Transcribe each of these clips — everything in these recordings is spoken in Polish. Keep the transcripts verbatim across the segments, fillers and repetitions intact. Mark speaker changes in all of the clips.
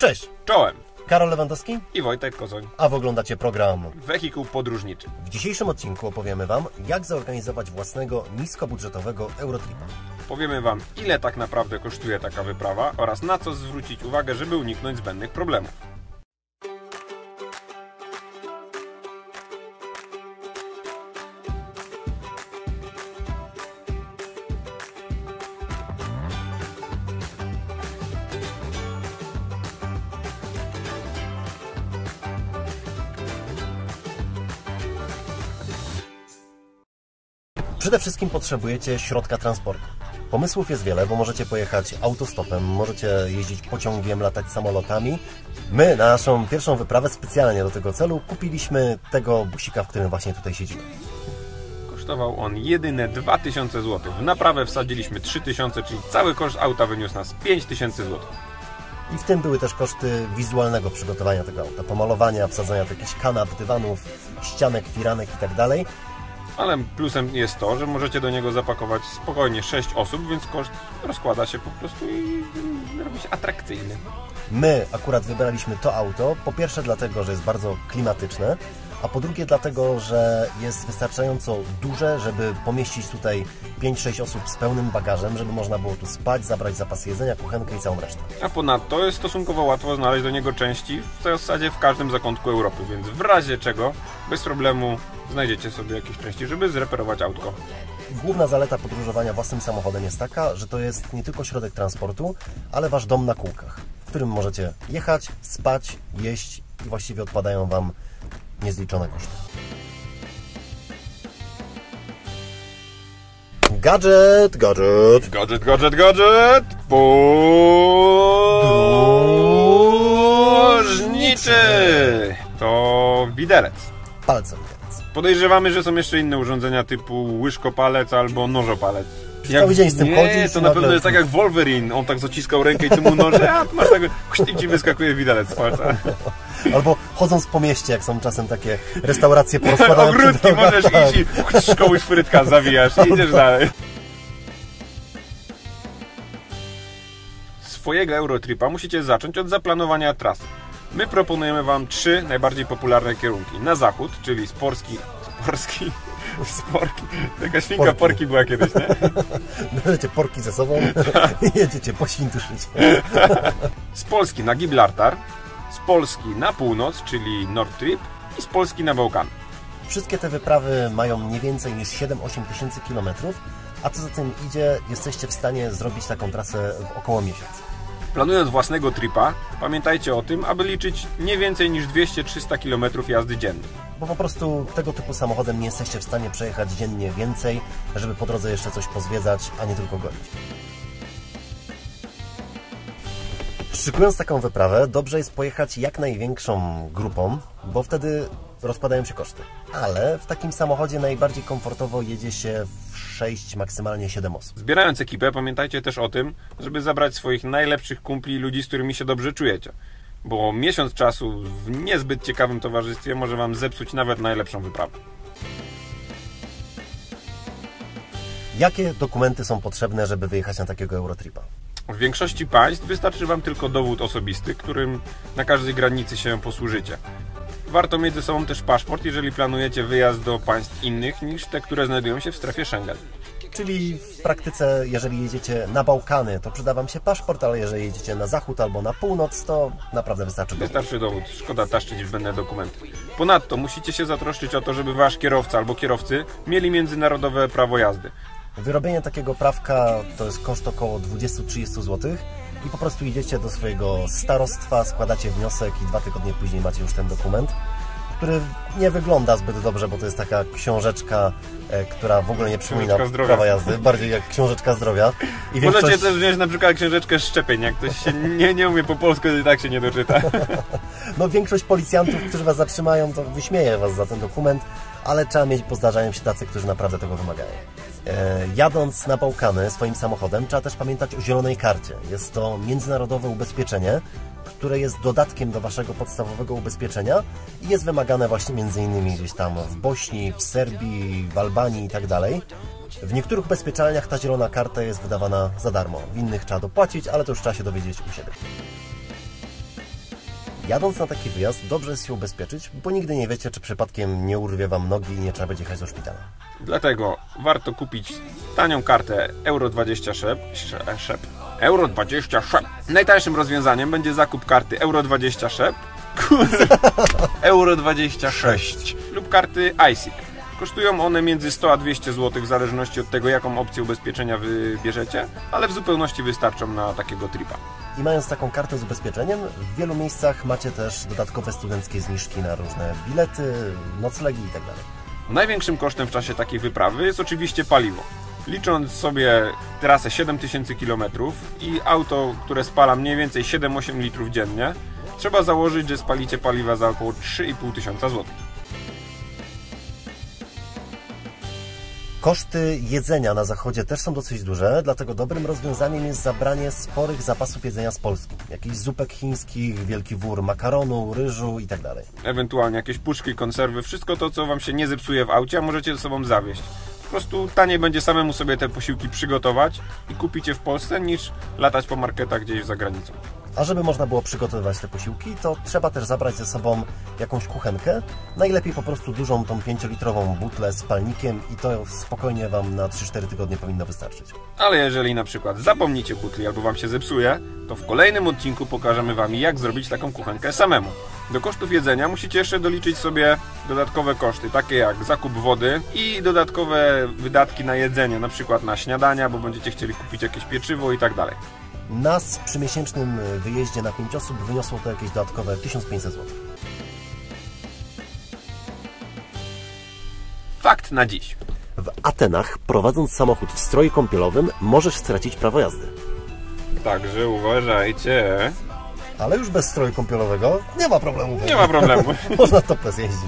Speaker 1: Cześć!
Speaker 2: Czołem!
Speaker 1: Karol Lewandowski
Speaker 2: I Wojtek Kozoń.
Speaker 1: A wy oglądacie program
Speaker 2: Wehikuł podróżniczy.
Speaker 1: W dzisiejszym odcinku opowiemy Wam, jak zorganizować własnego niskobudżetowego Eurotripa.
Speaker 2: Powiemy Wam, ile tak naprawdę kosztuje taka wyprawa oraz na co zwrócić uwagę, żeby uniknąć zbędnych problemów.
Speaker 1: Przede wszystkim potrzebujecie środka transportu. Pomysłów jest wiele, bo możecie pojechać autostopem, możecie jeździć pociągiem, latać samolotami. My na naszą pierwszą wyprawę specjalnie do tego celu kupiliśmy tego busika, w którym właśnie tutaj siedzimy.
Speaker 2: Kosztował on jedyne dwa tysiące złotych. W naprawę wsadziliśmy trzy tysiące, czyli cały koszt auta wyniósł nas pięć tysięcy złotych.
Speaker 1: I w tym były też koszty wizualnego przygotowania tego auta, pomalowania, wsadzania do jakichś kanap, dywanów, ścianek, firanek i tak dalej.
Speaker 2: Ale plusem jest to, że możecie do niego zapakować spokojnie sześć osób, więc koszt rozkłada się po prostu i robi się atrakcyjny.
Speaker 1: My akurat wybraliśmy to auto, po pierwsze dlatego, że jest bardzo klimatyczne, a po drugie dlatego, że jest wystarczająco duże, żeby pomieścić tutaj pięć sześć osób z pełnym bagażem, żeby można było tu spać, zabrać zapas jedzenia, kuchenkę i całą resztę.
Speaker 2: A ponadto jest stosunkowo łatwo znaleźć do niego części w zasadzie w każdym zakątku Europy, więc w razie czego bez problemu znajdziecie sobie jakieś części, żeby zreperować autko.
Speaker 1: Główna zaleta podróżowania własnym samochodem jest taka, że to jest nie tylko środek transportu, ale wasz dom na kółkach, w którym możecie jechać, spać, jeść i właściwie odpadają Wam niezliczone koszty. Gadżet, gadżet.
Speaker 2: Gadżet, gadżet, gadżet. Podróżniczy. To widelec.
Speaker 1: Palcem widelec.
Speaker 2: Podejrzewamy, że są jeszcze inne urządzenia typu łyżkopalec albo nożopalec.
Speaker 1: Cały dzień z tym
Speaker 2: nie,
Speaker 1: chodzisz.
Speaker 2: to na pewno jest tak jak Wolverine. On tak zaciskał rękę i ty mu noże, a tu masz tego, i ci wyskakuje widelec z palca.
Speaker 1: Albo chodząc po mieście, jak są czasem takie restauracje porozkładane.
Speaker 2: Ogródki możesz iść i komuś frytka zawijasz i idziesz dalej. Swojego Eurotripa musicie zacząć od zaplanowania trasy. My proponujemy Wam trzy najbardziej popularne kierunki. Na zachód, czyli z Polski... Z Polski... Z Porki. Taka świnka porki, porki była kiedyś, nie?
Speaker 1: Bierzecie porki ze sobą i jedziecie po Świętuszyć.
Speaker 2: Z Polski na Gibraltar, z Polski na północ, czyli Nord Trip i z Polski na Bałkany.
Speaker 1: Wszystkie te wyprawy mają nie więcej niż siedem osiem tysięcy kilometrów, a co za tym idzie, jesteście w stanie zrobić taką trasę w około miesiąc.
Speaker 2: Planując własnego tripa, pamiętajcie o tym, aby liczyć nie więcej niż dwieście do trzystu kilometrów jazdy dziennie.
Speaker 1: Bo po prostu tego typu samochodem nie jesteście w stanie przejechać dziennie więcej, żeby po drodze jeszcze coś pozwiedzać, a nie tylko gonić. Szykując taką wyprawę, dobrze jest pojechać jak największą grupą, bo wtedy rozpadają się koszty. Ale w takim samochodzie najbardziej komfortowo jedzie się w sześć, maksymalnie siedem osób.
Speaker 2: Zbierając ekipę, pamiętajcie też o tym, żeby zabrać swoich najlepszych kumpli i ludzi, z którymi się dobrze czujecie. Bo miesiąc czasu w niezbyt ciekawym towarzystwie może Wam zepsuć nawet najlepszą wyprawę.
Speaker 1: Jakie dokumenty są potrzebne, żeby wyjechać na takiego Eurotripa?
Speaker 2: W większości państw wystarczy Wam tylko dowód osobisty, którym na każdej granicy się posłużycie. Warto mieć ze sobą też paszport, jeżeli planujecie wyjazd do państw innych niż te, które znajdują się w strefie Schengen.
Speaker 1: Czyli w praktyce, jeżeli jedziecie na Bałkany, to przyda Wam się paszport, ale jeżeli jedziecie na zachód albo na północ, to naprawdę wystarczy dowód.
Speaker 2: Wystarczy dowód. Szkoda taszczyć zbędne dokumenty. Ponadto musicie się zatroszczyć o to, żeby Wasz kierowca albo kierowcy mieli międzynarodowe prawo jazdy.
Speaker 1: Wyrobienie takiego prawka to jest koszt około dwadzieścia do trzydziestu złotych i po prostu idziecie do swojego starostwa, składacie wniosek i dwa tygodnie później macie już ten dokument, który nie wygląda zbyt dobrze, bo to jest taka książeczka, e, która w ogóle nie przypomina prawa jazdy, bardziej jak książeczka zdrowia. I większość...
Speaker 2: Możecie też wziąć na przykład książeczkę szczepień, jak ktoś się nie, nie umie po polsku, to i tak się nie doczyta.
Speaker 1: No większość policjantów, którzy Was zatrzymają, to wyśmieje Was za ten dokument, ale trzeba mieć, bo zdarzają się tacy, którzy naprawdę tego wymagają. E, jadąc na Bałkany swoim samochodem, trzeba też pamiętać o zielonej karcie. Jest to międzynarodowe ubezpieczenie, które jest dodatkiem do Waszego podstawowego ubezpieczenia i jest wymagane właśnie między innymi gdzieś tam w Bośni, w Serbii, w Albanii i tak dalej. W niektórych ubezpieczalniach ta zielona karta jest wydawana za darmo, w innych trzeba dopłacić, ale to już trzeba się dowiedzieć u siebie. Jadąc na taki wyjazd, dobrze jest się ubezpieczyć, bo nigdy nie wiecie, czy przypadkiem nie urwie Wam nogi i nie trzeba będzie jechać do szpitala.
Speaker 2: Dlatego warto kupić tanią kartę Euro dwadzieścia Szep. Szep. Euro dwadzieścia Szep. Najtańszym rozwiązaniem będzie zakup karty Euro dwadzieścia Szep. Euro dwadzieścia sześć lub karty I S I C. Kosztują one między sto a dwieście złotych w zależności od tego, jaką opcję ubezpieczenia wybierzecie, ale w zupełności wystarczą na takiego tripa.
Speaker 1: I mając taką kartę z ubezpieczeniem, w wielu miejscach macie też dodatkowe studenckie zniżki na różne bilety, noclegi itd.
Speaker 2: Największym kosztem w czasie takiej wyprawy jest oczywiście paliwo. Licząc sobie trasę siedem tysięcy kilometrów i auto, które spala mniej więcej siedem do ośmiu litrów dziennie, trzeba założyć, że spalicie paliwa za około trzy i pół tysiąca złotych.
Speaker 1: Koszty jedzenia na zachodzie też są dosyć duże, dlatego dobrym rozwiązaniem jest zabranie sporych zapasów jedzenia z Polski. Jakichś zupek chińskich, wielki wór makaronu, ryżu itd.
Speaker 2: Ewentualnie jakieś puszki, konserwy, wszystko to, co Wam się nie zepsuje w aucie, a możecie ze sobą zawieźć. Po prostu taniej będzie samemu sobie te posiłki przygotować i kupić je w Polsce, niż latać po marketach gdzieś za granicą.
Speaker 1: A żeby można było przygotowywać te posiłki, to trzeba też zabrać ze sobą jakąś kuchenkę. Najlepiej po prostu dużą, tą pięciolitrową butlę z palnikiem i to spokojnie Wam na trzy cztery tygodnie powinno wystarczyć.
Speaker 2: Ale jeżeli na przykład zapomnicie butli albo Wam się zepsuje, to w kolejnym odcinku pokażemy Wam, jak zrobić taką kuchenkę samemu. Do kosztów jedzenia musicie jeszcze doliczyć sobie dodatkowe koszty, takie jak zakup wody i dodatkowe wydatki na jedzenie, na przykład na śniadania, bo będziecie chcieli kupić jakieś pieczywo i tak dalej.
Speaker 1: Nas przy miesięcznym wyjeździe na pięć osób wyniosło to jakieś dodatkowe tysiąc pięćset złotych.
Speaker 2: Fakt na dziś.
Speaker 1: W Atenach, prowadząc samochód w stroju kąpielowym, możesz stracić prawo jazdy.
Speaker 2: Także uważajcie.
Speaker 1: Ale już bez stroju kąpielowego nie ma problemu.
Speaker 2: Nie ma problemu.
Speaker 1: Można topless jeździć.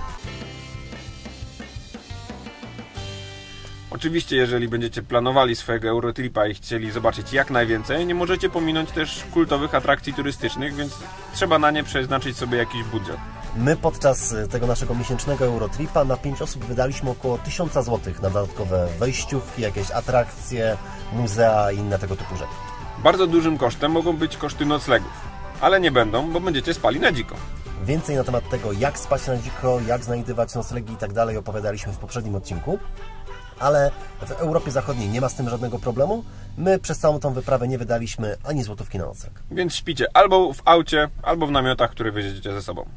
Speaker 2: Oczywiście, jeżeli będziecie planowali swojego Eurotripa i chcieli zobaczyć jak najwięcej, nie możecie pominąć też kultowych atrakcji turystycznych, więc trzeba na nie przeznaczyć sobie jakiś budżet.
Speaker 1: My podczas tego naszego miesięcznego Eurotripa na pięć osób wydaliśmy około tysiąc złotych na dodatkowe wejściówki, jakieś atrakcje, muzea i inne tego typu rzeczy.
Speaker 2: Bardzo dużym kosztem mogą być koszty noclegów, ale nie będą, bo będziecie spali na dziko.
Speaker 1: Więcej na temat tego, jak spać na dziko, jak znajdywać noclegi i tak dalej opowiadaliśmy w poprzednim odcinku. Ale w Europie Zachodniej nie ma z tym żadnego problemu. My przez całą tą wyprawę nie wydaliśmy ani złotówki na nocleg.
Speaker 2: Więc śpicie albo w aucie, albo w namiotach, które weźmiecie ze sobą.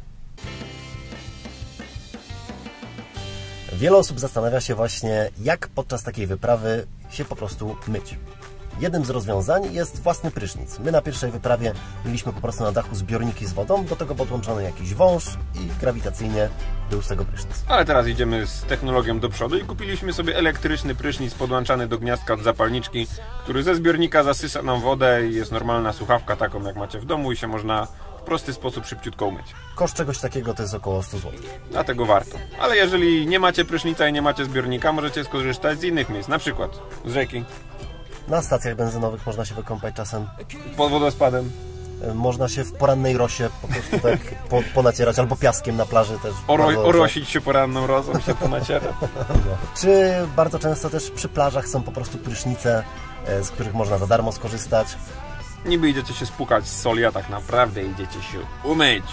Speaker 1: Wiele osób zastanawia się właśnie, jak podczas takiej wyprawy się po prostu myć. Jednym z rozwiązań jest własny prysznic. My na pierwszej wyprawie mieliśmy po prostu na dachu zbiorniki z wodą, do tego podłączony jakiś wąż i grawitacyjnie był z tego prysznic.
Speaker 2: Ale teraz idziemy z technologią do przodu i kupiliśmy sobie elektryczny prysznic podłączany do gniazdka od zapalniczki, który ze zbiornika zasysa nam wodę i jest normalna słuchawka taką jak macie w domu i się można w prosty sposób szybciutko umyć.
Speaker 1: Koszt czegoś takiego to jest około sto złotych.
Speaker 2: Dlatego warto. Ale jeżeli nie macie prysznica i nie macie zbiornika, możecie skorzystać z innych miejsc, na przykład z rzeki.
Speaker 1: Na stacjach benzynowych można się wykąpać czasem.
Speaker 2: Pod wodospadem.
Speaker 1: Można się w porannej rosie po prostu tak po, ponacierać, albo piaskiem na plaży też.
Speaker 2: Oro, orosić się poranną rosą, się ponaciera.
Speaker 1: No. Czy bardzo często też przy plażach są po prostu prysznice, z których można za darmo skorzystać.
Speaker 2: Niby idziecie się spłukać z soli, a tak naprawdę idziecie się umyć.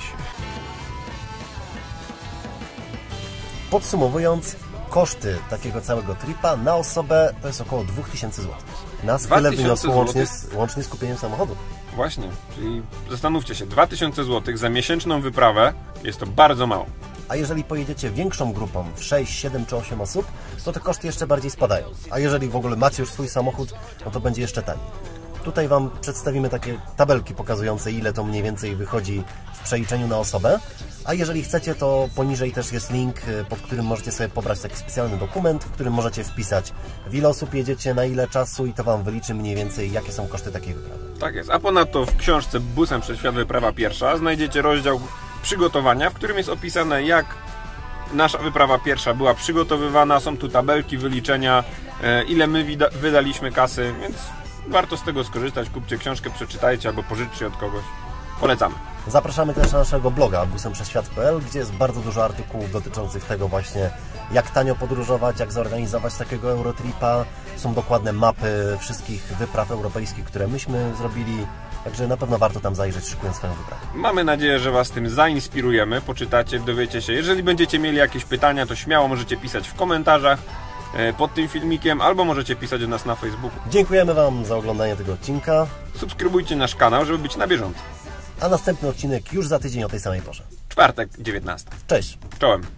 Speaker 1: Podsumowując, koszty takiego całego tripa na osobę to jest około dwa tysiące złotych. Nas tyle wyniosło łącznie z, łącznie z kupieniem samochodu.
Speaker 2: Właśnie, czyli zastanówcie się, dwa tysiące złotych za miesięczną wyprawę jest to bardzo mało.
Speaker 1: A jeżeli pojedziecie większą grupą, w sześć, siedem czy osiem osób, to te koszty jeszcze bardziej spadają. A jeżeli w ogóle macie już swój samochód, no to będzie jeszcze taniej. Tutaj Wam przedstawimy takie tabelki pokazujące, ile to mniej więcej wychodzi w przeliczeniu na osobę. A jeżeli chcecie, to poniżej też jest link, pod którym możecie sobie pobrać taki specjalny dokument, w którym możecie wpisać, w ile osób jedziecie, na ile czasu i to Wam wyliczy mniej więcej, jakie są koszty takiej wyprawy.
Speaker 2: Tak jest. A ponadto w książce Busem przez świat wyprawa pierwsza znajdziecie rozdział przygotowania, w którym jest opisane, jak nasza wyprawa pierwsza była przygotowywana. Są tu tabelki, wyliczenia, ile my wydaliśmy kasy, więc warto z tego skorzystać. Kupcie książkę, przeczytajcie albo pożyczcie od kogoś. Polecamy.
Speaker 1: Zapraszamy też na naszego bloga busem przez świat kropka p l, gdzie jest bardzo dużo artykułów dotyczących tego właśnie, jak tanio podróżować, jak zorganizować takiego Eurotripa. Są dokładne mapy wszystkich wypraw europejskich, które myśmy zrobili. Także na pewno warto tam zajrzeć, szykując swoją wyprawę.
Speaker 2: Mamy nadzieję, że Was tym zainspirujemy, poczytacie, dowiecie się. Jeżeli będziecie mieli jakieś pytania, to śmiało możecie pisać w komentarzach pod tym filmikiem, albo możecie pisać do nas na Facebooku.
Speaker 1: Dziękujemy Wam za oglądanie tego odcinka.
Speaker 2: Subskrybujcie nasz kanał, żeby być na bieżąco.
Speaker 1: A następny odcinek już za tydzień o tej samej porze.
Speaker 2: Czwartek, dziewiętnasta.
Speaker 1: Cześć.
Speaker 2: Czołem.